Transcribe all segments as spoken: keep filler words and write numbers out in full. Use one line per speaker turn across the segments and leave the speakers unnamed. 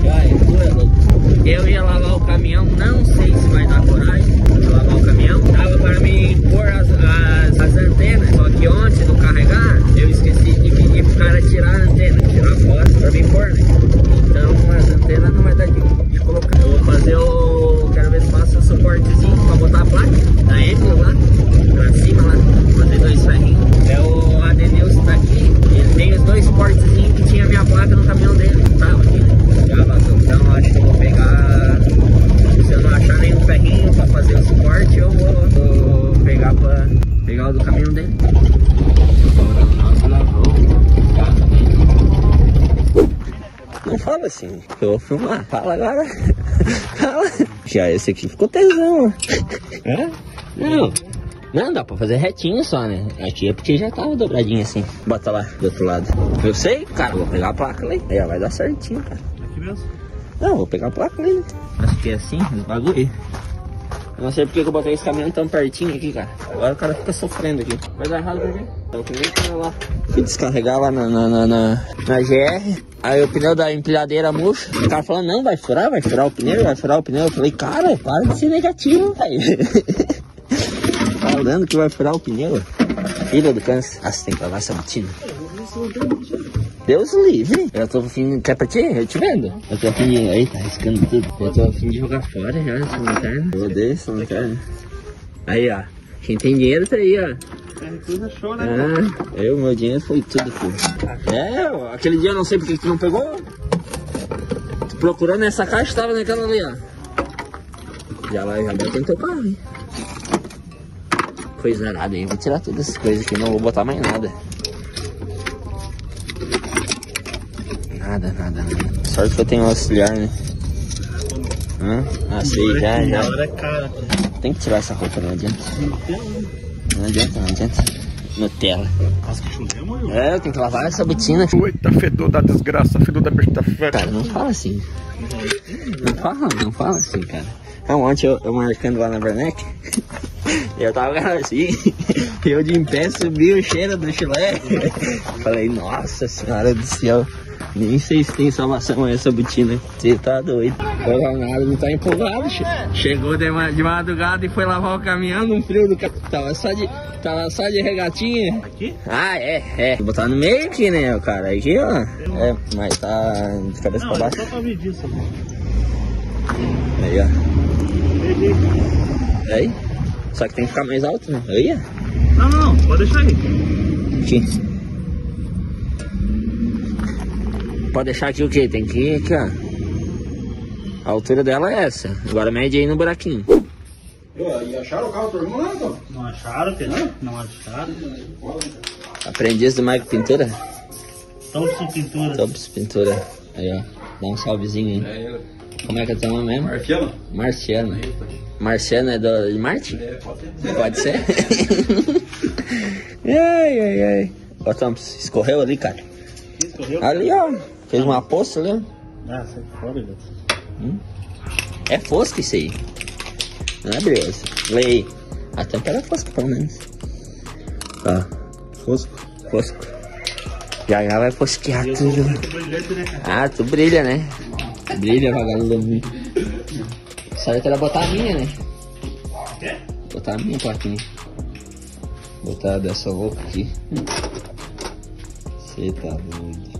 Vai, tu é louco. Eu ia lavar o caminhão, não sei se vai dar coragem de lavar o caminhão. Tava para me pôr as, as, as antenas, só que ontem no carregar, eu esqueci de pedir pro cara tirar a antena, tirar fora pra mim pôr, né? Então as antenas não vai dar de, de colocar. Eu vou fazer o... quero ver se faço o suportezinho pra botar a placa da Emily lá, pra cima lá, fazer dois ferrinhos. É o Adenilson tá aqui, ele tem os dois suportezinhos que tinha minha placa no caminhão dele, tava aqui, né? Já vazou. Então acho que eu vou pegar, se eu não achar nenhum ferrinho pra fazer o suporte, eu vou, vou pegar pra pegar o do caminhão dele. Não fala assim, eu vou filmar. Fala agora. Fala. Já esse aqui ficou tesão. É? Não. Não, dá pra fazer retinho só, né? Aqui é porque já tava dobradinho assim. Bota lá, do outro lado. Eu sei, cara, vou pegar a placa ali. Aí vai dar certinho, cara.
Aqui mesmo?
Não, vou pegar a placa ali. Acho que é assim, os bagulho. Eu não sei porque que eu botei esse caminhão tão pertinho aqui, cara. Agora o cara fica sofrendo aqui. Vai dar errado pra quê? Então, o primeiro pneu lá. Fui descarregar lá na, na, na, na, na G R. Aí o pneu da empilhadeira murcha. O cara falou, não, vai furar, vai furar o pneu, vai furar o pneu. Eu falei, cara, para de ser negativo, velho. Falando que vai furar o pneu. Filha do câncer. Ah, você tem que lavar essa botina. Deus livre. Eu tô afim. Quer pra ti? Eu te vendo. Eu tô afim de. Aí, tá riscando tudo. Eu tô afim de jogar fora já essa lanterna. Eu odeio essa lanterna. Aí, ó. Quem tem dinheiro tá aí, ó.
Tudo show, né?
Ah, eu, meu dinheiro foi tudo, filho. É, ó, aquele dia eu não sei porque tu não pegou. Tu procurou nessa caixa, tava naquela ali, ó. Já lá, já bota no teu carro, hein. Coisa nada, hein. Vou tirar todas essas coisas aqui, não vou botar mais nada. Nada, nada, nada. Sorte que eu tenho um auxiliar, né? Hã? Ah, sei, já, já. Tem que tirar essa roupa, não adianta. Não adianta, não adianta. Nutella. É, eu tenho que lavar essa botina.
Eita, fedor da desgraça, fedor da besta fera.
Cara, não fala assim. Não fala, não fala assim, cara. Então, ontem eu, eu marcando lá na Werneck, eu tava assim, eu de em pé subi o cheiro do chulé. Falei, nossa senhora do céu, nem sei se tem salvação essa botina. Você tá doido. O Ronaldo tá empolgado. Chegou de, ma de madrugada e foi lavar o caminhão num frio do ca... Tava só de, tava só de regatinha.
Aqui?
Ah, é, é. Vou botar no meio aqui, né, o cara? Aqui, ó. É, mas tá de cabeça
não,
pra baixo.
Só pra medir isso.
Aí, ó. Aí? Só que tem que ficar mais alto, né? Aí, ó.
Não, não, pode deixar aí.
Aqui. Pode deixar aqui o quê? Tem que ir aqui, ó. A altura dela é essa. Agora mede aí no buraquinho.
E acharam o carro do irmão lá, então?
Não acharam, não? Não acharam.
Aprendiz do Maico Pintura?
Tops Pintura.
Tops Pintura. Aí, ó. Dá um salvezinho aí.
É,
Como é que é teu nome mesmo?
Marciano?
Marciano. Marciano é do, de Marte?
É, pode ser.
Pode ser? Ai, ai, ai. Ó, Thompson, escorreu ali, cara.
Escorreu?
Ali, ó. Fez uma poça ali, ó.
Ah, sai fora, velho.
Hum? É fosco isso aí. Não é brilhoso. Lê aí. A tampa era fosca, pelo menos. Ó. Fosco. Fosco. Já já vai fosquear tudo. Ah, tu brilha, né? Brilha, vagalume. Certo era botar a minha, né? Botar a minha plaquinha. Botar dessa louca aqui. Você tá doido.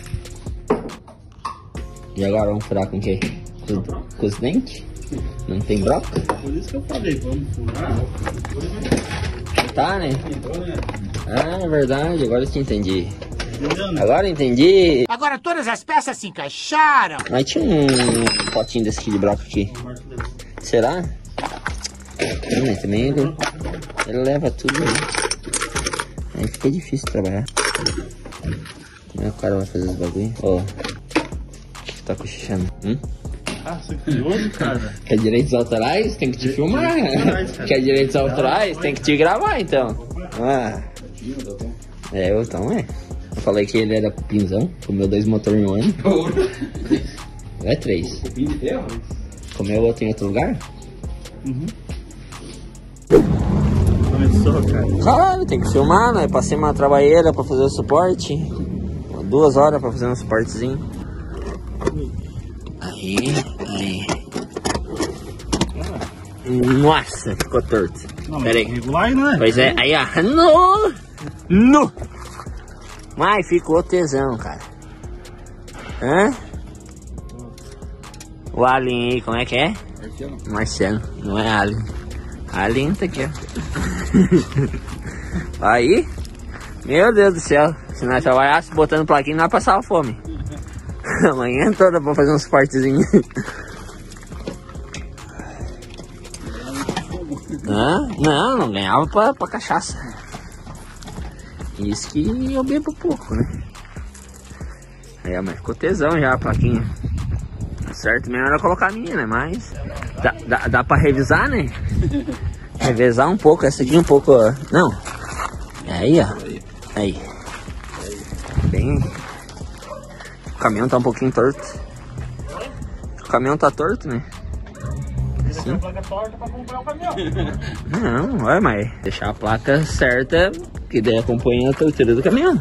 E agora vamos furar com o quê? Com, com os dentes? Não tem broca?
Por isso que eu falei, vamos furar.
Tá, né? Ah, é verdade, agora eu te entendi. Agora eu entendi.
Agora todas as peças se encaixaram.
Mas tinha um potinho desse aqui de broca aqui. Será? Também, também ele, ele leva tudo aí. Aí fica difícil trabalhar. Como é que o cara vai fazer os bagulho? Ó. Oh. Tá cochichando. Hum?
Ah, você curioso, cara?
Quer direitos autorais? Tem que te filmar. Quer direitos autorais? Tem que te gravar, então. Ah. É, eu então é. Eu falei que ele era cupinzão. Comeu dois motores em um ano. É três.
Cupim de ferro?
Comeu outro em outro lugar?
Uhum. Começou, cara.
Claro, tem que filmar, né? Passei uma trabalheira pra fazer o suporte. Duas horas pra fazer um suportezinho. Ai, Aí, aí. Nossa, ficou torto. Pera aí.
Regular, não é?
Pois é, aí ó. No! No! Mas ficou tesão, cara. Hã? O Alien aí, como é que é?
Marciano.
Marciano, não é Alien. Alien tá aqui, ó. Aí, meu Deus do céu. Se nós trabalhássemos botando plaquinha, nós passava fome. Amanhã toda pra fazer uns fortezinhos. Não, não, não ganhava pra, pra cachaça. Isso que eu bebo pouco, né? É, mas ficou tesão já a plaquinha. Certo mesmo era colocar a minha, né? Mas dá, dá, dá pra revisar, né? Revisar um pouco, essa aqui um pouco, ó. Não. Aí, ó. Aí. Bem. O caminhão tá um pouquinho torto. O caminhão tá torto, né? Sim. Não, vai, mas deixar a placa certa, que daí acompanha a tortura do caminhão.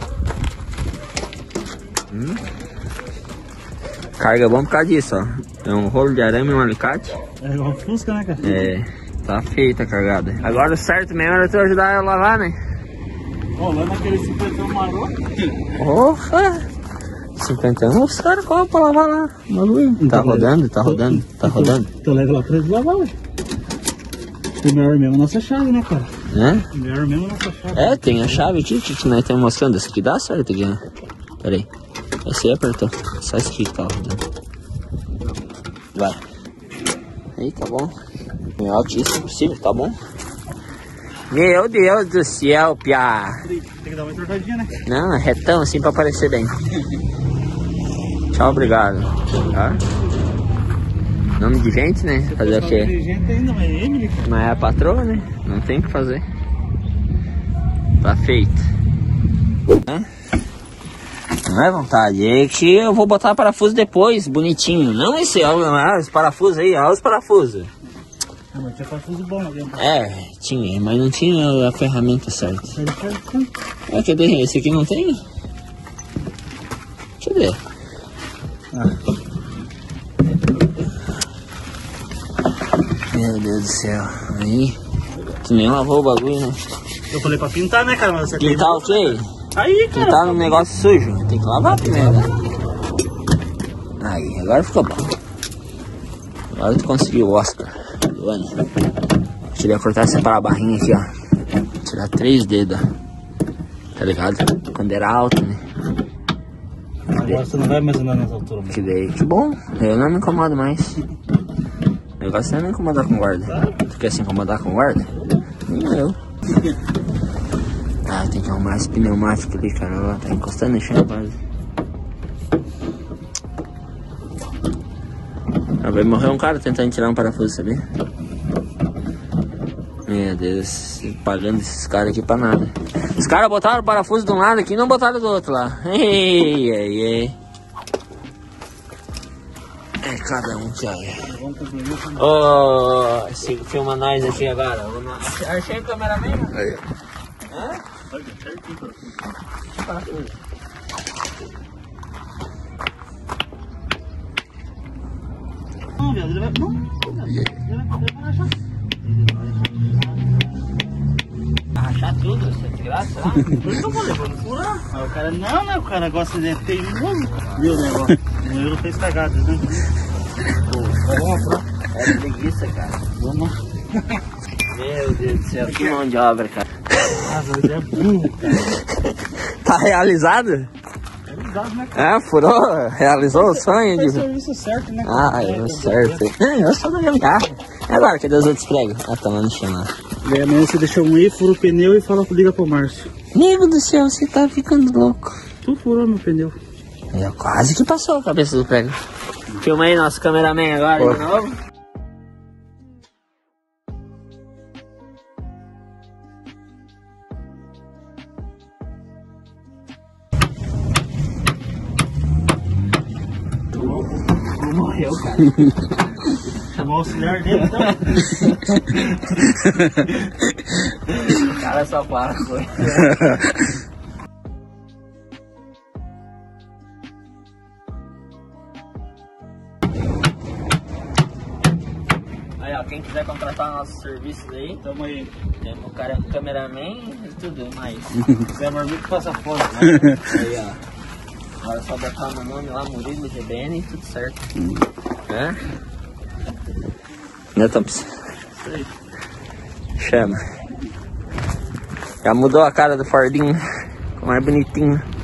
Hum. Carga bom por causa disso, ó. É um rolo de arame e um alicate.
É igual Fusca, né, cara?
É, tá feita a cargada. Agora o certo mesmo era tu ajudar a lavar, né?
Rolando aquele cinquentão maroto.
Opa! cinquentão, os caras colocam pra lavar lá. Bagulho. Tá rodando, tá rodando, tá rodando.
Então leva lá pra eles lavar, ué. O melhor mesmo é a nossa chave, né, cara?
Né?
O melhor mesmo é a nossa chave.
É, tem a chave aqui que nós estamos mostrando. Essa aqui dá certo aqui, né? Pera aí. Esse aí apertou. Só esse aqui que tá rodando. Vai. Aí, tá bom. É altíssimo possível, tá bom? Meu Deus do céu, piá.
Tem que dar uma entortadinha, né?
Não, é retão assim pra aparecer bem. Tchau, obrigado. Tá? Nome de gente, né? Fazer o quê?
Tem gente ainda, mas é Emily, cara.
Mas é a patroa, né? Não tem o que fazer. Tá feito. Hã? Não é vontade, é que eu vou botar parafuso depois, bonitinho. Não esse, ó, os parafusos aí, ó, os parafusos.
Ah, mas tinha parafuso bom ali.
É, tinha, mas não tinha a ferramenta certa. É, cadê? Esse aqui não tem? Cadê?
Ah.
Meu Deus do céu. Aí, tu nem lavou o bagulho, né?
Eu falei pra pintar, né, cara? Mas você
Pintar o quê?
Aí, cara.
Pintar no negócio sujo. Tem que lavar primeiro. Aí, agora ficou bom. Agora tu conseguiu o Oscar do ano. Queria cortar, separar a barrinha aqui, ó. Tirar três dedos, ó. Tá ligado? Quando era alto, né?
Agora você não vai mais andar nessa altura, mano.
Que daí, que bom. Eu não me incomodo mais. O negócio é não incomodar com guarda. Tu quer se incomodar com guarda? Nem eu. Ah, tem que arrumar esse pneumático ali, cara. Ela tá encostando no chão quase. Ah, vai morrer um cara tentando tirar um parafuso, sabia? Meu Deus, pagando esses caras aqui pra nada. Os caras botaram o parafuso de um lado aqui e não botaram do outro lá. Ei, ei, ei. É cada um que olha. Ô, oh, filma nós aqui agora. Achei o cameraman? Aí. Hã?
Não, viado, ele vai... Não, ele vai rachar.
Vai rachar tudo, essa desgraça.
Por isso eu vou levando furar. Aí o cara, não, né? O cara gosta de teimoso. Viu o negócio? O euro fez cagada, né? Pô, vamos lá.
É preguiça, cara.
Vamos.
Meu Deus do céu, que mão de obra, cara.
Ah, mas é burro, cara.
Tá realizado?
Realizado, né, cara?
É, furou? Realizou o sonho?
Faz
De...
serviço certo, né?
Ah, é, certo. É, eu sou da gambiarra. Agora, cadê os outros pregos? Ah, tá lá no chão lá.
E aí amanhã você deixa um aí, fura o pneu e fala, liga pro Márcio.
Nego do céu, você tá ficando louco.
Tu furou meu pneu.
É, quase que passou a cabeça do prego. Filma aí nosso cameraman agora. Pô. De novo. Morreu, cara.
Chamou o auxiliar dele, então.
O cara só para com ele. ó, quem quiser contratar nossos serviços aí,
Tamo aí.
temos o cara, cameraman e tudo mais.
Você é marmito passa fora, né?
Aí, ó. Agora é só botar meu nome lá, Murilo G B N e tudo certo. Hã? Né, Thompson?
Isso aí.
Chama. Já mudou a cara do Fordinho. Ficou mais bonitinho.